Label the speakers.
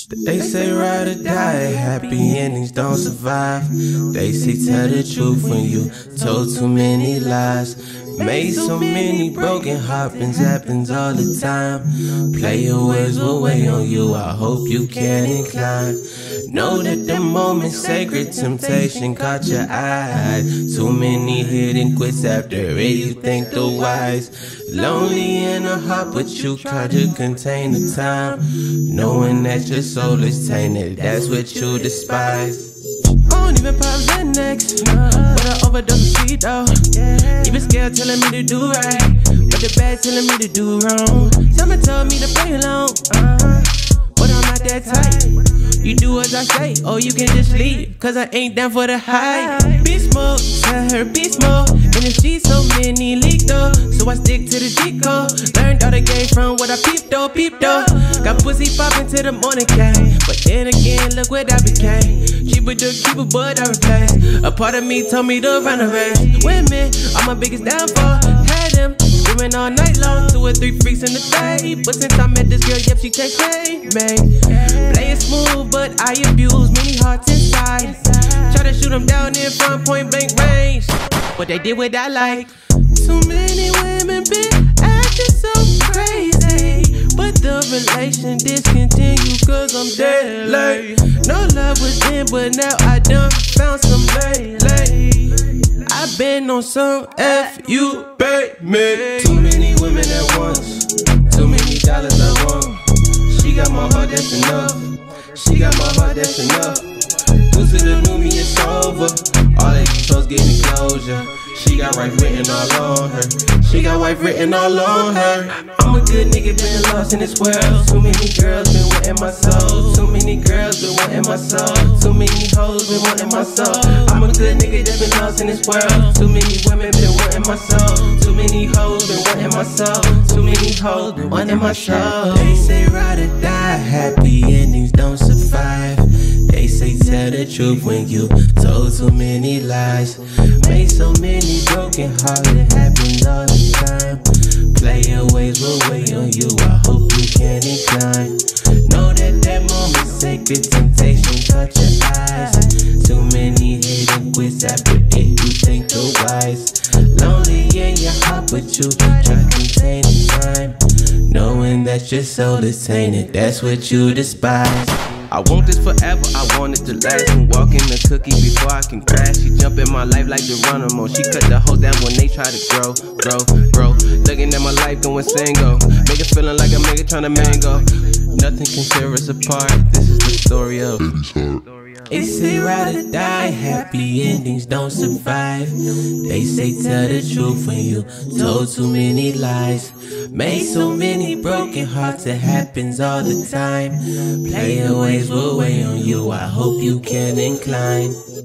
Speaker 1: They say ride or die, happy endings don't survive. They say tell the truth when you told too many lies. Made so many broken happens all the time. Play your words will weigh on you, I hope you can incline. Know that the moment sacred temptation caught your eye. Too many hidden quits after it, you think the wise. Lonely in a heart, but you try to contain the time. Knowing that your soul is tainted, that's what you despise. I don't even pop Xanax, but I overdose of sweet though. Even scared telling me to do right, but the bad telling me to do wrong. Someone told me to play along, but I'm not that type. You do as I say, or you can just leave, cause I ain't down for the hype. Beast mode, tell her beast mode, and if she's so many leaked though, so I stick to the j.cole. Learned all the game from what I peeped though. Got pussy poppin' to the morning came, but then again, look what I became. Cheaper to keep a but I replaced. A part of me told me to run a race. Women are my biggest downfall. Had them screaming all night long, 2 or 3 freaks in the day. But since I met this girl, yep, she can't play me. Play it smooth, but I abuse many hearts inside. Try to shoot them down in front point blank range, but they did what I like. Too many women been acting so crazy, but the relation discontinued cause I'm dead late. No love was in, but now I done found some late. I been on some F you baby. Too many women at once, too many dollars I want. She got my heart, that's enough. She got my heart, that's enough. Due to the new me, it's over. All they controls getting closure. She got wife written all on her. She got wife written all on her. I'm a good nigga, been lost in this world. Too many girls been wanting my soul. Too many girls been wanting my soul. Too many hoes been wanting my soul. I'm a good nigga that been lost in this world. Too many women been wanting my soul. Too many hoes been wanting my soul. Too many hoes been wanting my soul. They say ride or die, happy endings don't survive. They say tell the truth when you told too many lies. Made so many broken hearts, it happens all the time. Play your ways will weigh on you, I hope you can incline. Know that that moment sacred temptation caught your eyes. Too many hidden quits after it, you think the wise. Lonely in your heart, but you try to contain the time. Knowing that your soul is tainted, that's what you despise. I want this forever, I want it to last. I'm walking the cookie before I can crash. She jump in my life like the runner mode. She cut the hoes down when they try to grow. Looking at my life going single. Make it feeling like a nigga trying to mango. Nothing can tear us apart. This is the story of They say ride or die, happy endings don't survive. They say tell the truth when you told too many lies. Made so many broken hearts, it happens all the time. Play your ways will weigh on you, I hope you can incline.